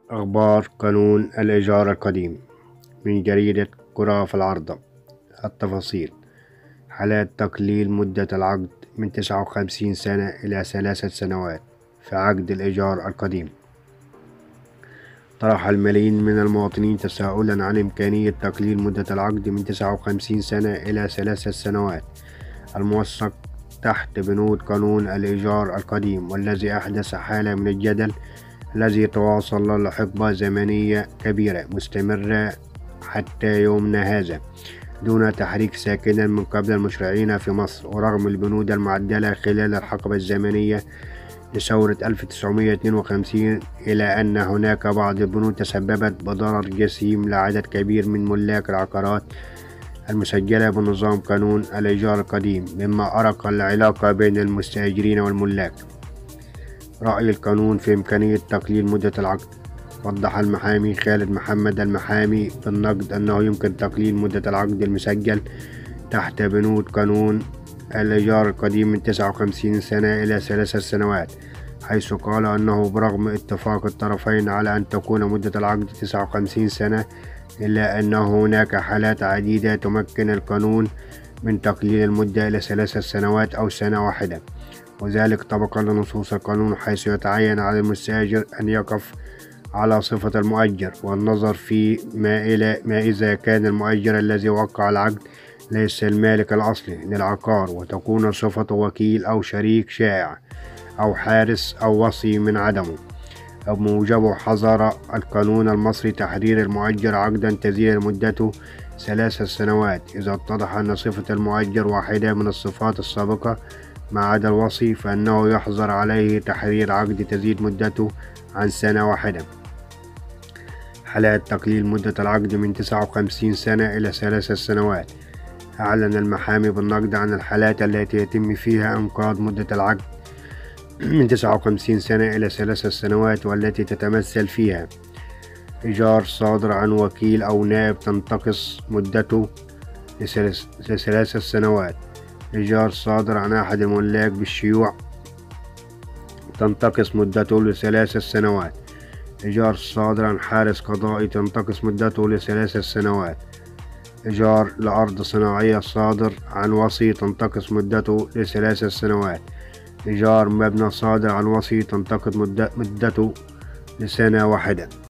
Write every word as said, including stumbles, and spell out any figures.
أخبار قانون الإيجار القديم من جريدة قرى في العارضة. التفاصيل: حالات تقليل مدة العقد من تسعة وخمسين سنة إلى ثلاثة سنوات في عقد الإيجار القديم. طرح الملايين من المواطنين تساؤلا عن إمكانية تقليل مدة العقد من تسعة وخمسين سنة إلى ثلاث سنوات الموثق تحت بنود قانون الإيجار القديم، والذي أحدث حالة من الجدل الذي تواصل لحقبة زمنية كبيرة مستمرة حتى يومنا هذا دون تحريك ساكنا من قبل المشرعين في مصر، ورغم البنود المعدلة خلال الحقبة الزمنية لثورة ألف وتسعمائة واثنين وخمسين، إلى أن هناك بعض البنود تسببت بضرر جسيم لعدد كبير من ملاك العقارات المسجلة بنظام قانون الإيجار القديم، مما أرق العلاقة بين المستأجرين والملاك. رأي القانون في إمكانية تقليل مدة العقد. وضح المحامي خالد محمد المحامي بالنقد أنه يمكن تقليل مدة العقد المسجل تحت بنود قانون الإيجار القديم من تسعة وخمسين سنة إلى ثلاث سنوات، حيث قال أنه برغم اتفاق الطرفين على أن تكون مدة العقد تسعة وخمسين سنة، إلا أن هناك حالات عديدة تمكن القانون من تقليل المدة إلى ثلاث سنوات أو سنة واحدة، وذلك طبقا لنصوص القانون، حيث يتعين على المستأجر أن يقف على صفة المؤجر والنظر في ما, إلى ما إذا كان المؤجر الذي وقع العقد ليس المالك الأصلي للعقار، وتكون صفة وكيل أو شريك شائع أو حارس أو وصي من عدمه. بموجبه حظر القانون المصري تحرير المؤجر عقدا تزيد مدته ثلاث سنوات إذا اتضح أن صفة المؤجر واحدة من الصفات السابقة ما عدا الوصي، فإنه يحظر عليه تحرير عقد تزيد مدته عن سنة واحدة. حالات تقليل مدة العقد من تسعة وخمسين سنة إلى ثلاث سنوات. أعلن المحامي بالنقد عن الحالات التي يتم فيها إنقاذ مدة العقد من تسعة وخمسين سنة إلى ثلاث سنوات، والتي تتمثل فيها: إيجار صادر عن وكيل أو نائب تنتقص مدته لثلاث سنوات، إيجار صادر عن أحد الملاك بالشيوع تنتقص مدته لثلاث سنوات، إيجار صادر عن حارس قضائي تنتقص مدته لثلاث سنوات، إيجار لأرض صناعية صادر عن وصي تنتقص مدته لثلاث سنوات، إيجار مبنى صادر عن وصي تنتقص مدته لسنة واحدة.